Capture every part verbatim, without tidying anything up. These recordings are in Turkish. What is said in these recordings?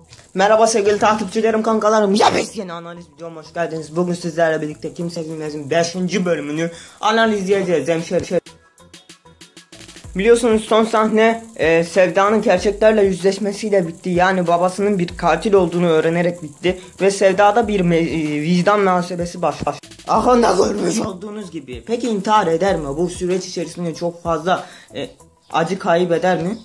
Merhaba sevgili takipçilerim, kankalarım. Yepyeni yeni analiz videoma hoş geldiniz. Bugün sizlerle birlikte Kimse Bilmez'in beşinci bölümünü analizleyeceğiz. Hemşehri. Biliyorsunuz son sahne e, Sevda'nın gerçeklerle yüzleşmesiyle bitti. Yani babasının bir katil olduğunu öğrenerek bitti. Ve Sevda'da bir e, vicdan muhasebesi başladı. Ahanda görmüş olduğunuz gibi. Peki intihar eder mi? Bu süreç içerisinde çok fazla e, acı kaybeder mi?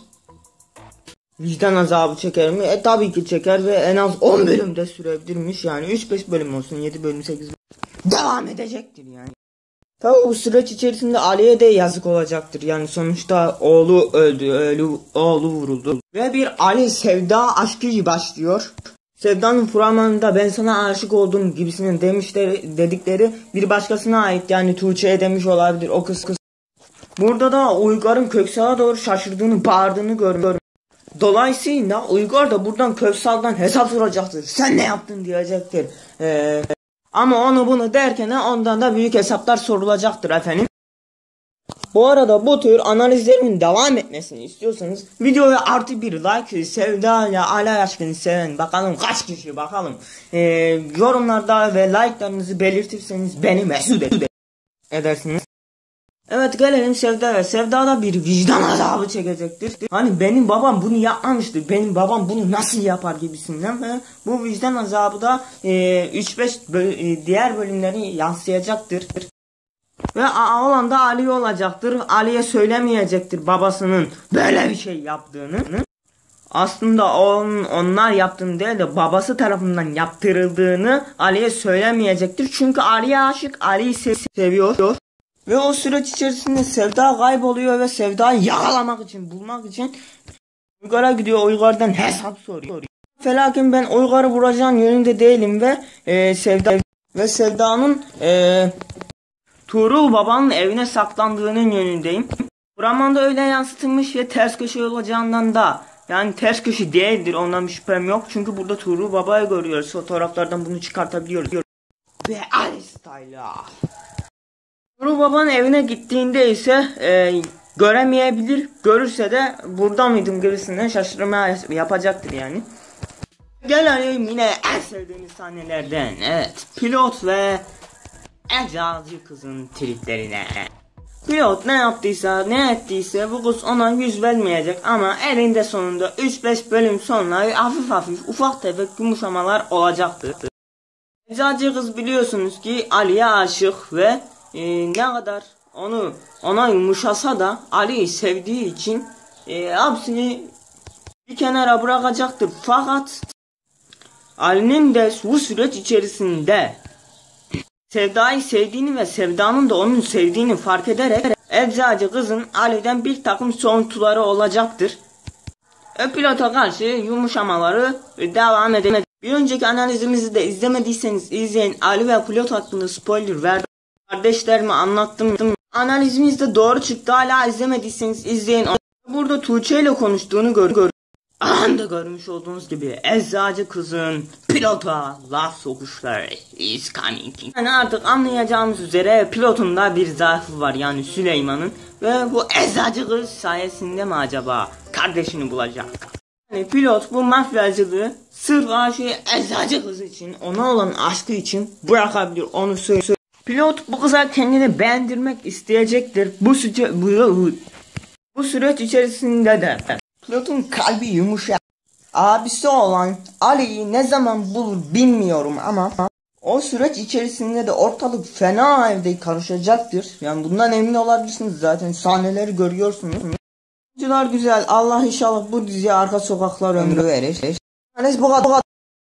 Vicdan azabı çeker mi? E tabii ki çeker ve en az on bölümde sürebilirmiş. Yani üç beş bölüm olsun, yedi bölüm, sekiz bölüm devam edecektir yani. Tabii bu süreç içerisinde Ali'ye de yazık olacaktır. Yani sonuçta oğlu öldü, öldü oğlu vuruldu. Ve bir Ali Sevda aşkı başlıyor. Sevda'nın fragmanında ben sana aşık oldum gibisinin demişleri, dedikleri bir başkasına ait. Yani Tuğçe'ye demiş olabilir o kız kız. Burada da Uygar'ın Köksal'a doğru şaşırdığını, bağırdığını görüyorum. Dolayısıyla Uygar da buradan Köksal'dan hesap soracaktır. Sen ne yaptın diyecektir. Ee, ama onu bunu derken ondan da büyük hesaplar sorulacaktır efendim. Bu arada bu tür analizlerimin devam etmesini istiyorsanız videoya artı bir like, Sevda ile Ali aşkını seven bakalım kaç kişi bakalım. Ee, yorumlarda ve like'larınızı belirtirseniz beni mesut edersiniz. Evet, gelelim Sevda'ya. Sevda da bir vicdan azabı çekecektir. Hani benim babam bunu yapmamıştır, benim babam bunu nasıl yapar gibisinden. Ve bu vicdan azabı da üç beş e, diğer bölümleri yansıyacaktır. Ve olan da Ali olacaktır. Ali'ye söylemeyecektir babasının böyle bir şey yaptığını. Aslında on, onlar yaptığını değil de babası tarafından yaptırıldığını Ali'ye söylemeyecektir. Çünkü Ali'ye aşık, Ali'yi sev seviyor. Ve o süreç içerisinde Sevda kayboluyor ve Sevda'yı yakalamak için, bulmak için Uygar'a gidiyor, Uygar'dan hesap soruyor. Felakin ben Uygar'ı vuracağın yönünde değilim ve e, Sevda ve Sevda'nın e, Tuğrul babanın evine saklandığının yönündeyim. Fragmanda öyle yansıtılmış ve ters köşe olacağından da, yani ters köşe değildir, ondan bir şüphem yok. Çünkü burada Tuğrul babayı görüyoruz, fotoğraflardan bunu çıkartabiliyoruz. Ve Ali Style'a Tuğrul babanın evine gittiğinde ise e, göremeyebilir. Görürse de burada mıydım gibisinden şaşırma yapacaktır yani. Gelelim yine en sevdiğimiz sahnelerden. Evet, pilot ve eczacı kızın triplerine. Pilot ne yaptıysa, ne ettiyse bu kız ona yüz vermeyecek ama elinde sonunda üç beş bölüm sonra hafif hafif ufak tefek yumuşamalar olacaktır. Eczacı kız biliyorsunuz ki Ali'ye aşık ve Ee, ne kadar onu ona yumuşasa da Ali'yi sevdiği için e, hepsini bir kenara bırakacaktır. Fakat Ali'nin de bu süreç içerisinde Sevda'yı sevdiğini ve Sevda'nın da onun sevdiğini fark ederek eczacı kızın Ali'den bir takım soğuntuları olacaktır. E, pilota karşı yumuşamaları devam edemez. Bir önceki analizimizi de izlemediyseniz izleyin. Ali ve pilot hakkında spoiler verdim. Kardeşlerime anlattım. Analizimiz de doğru çıktı. Hala izlemediyseniz izleyin. Burada Tuğçe ile konuştuğunu gör gör. Anda görmüş olduğunuz gibi eczacı kızın pilota laf sokuşları is coming. Yani artık anlayacağımız üzere pilotun da bir zaafı var, yani Süleyman'ın. Ve bu eczacı kız sayesinde mi acaba kardeşini bulacak? Yani pilot bu mafyacılığı sırf aşığı eczacı kız için, ona olan aşkı için bırakabilir, onu söylüyor. Pilot bu kıza kendini beğendirmek isteyecektir. Bu, süre, bu, bu süreç içerisinde de pilotun kalbi yumuşak. Abisi olan Ali'yi ne zaman bulur bilmiyorum ama o süreç içerisinde de ortalık fena evde karışacaktır. Yani bundan emin olabilirsiniz, zaten sahneleri görüyorsunuz. Oyuncular güzel. Allah inşallah bu diziye arka sokaklar ömrü verir. Yani bu kadar.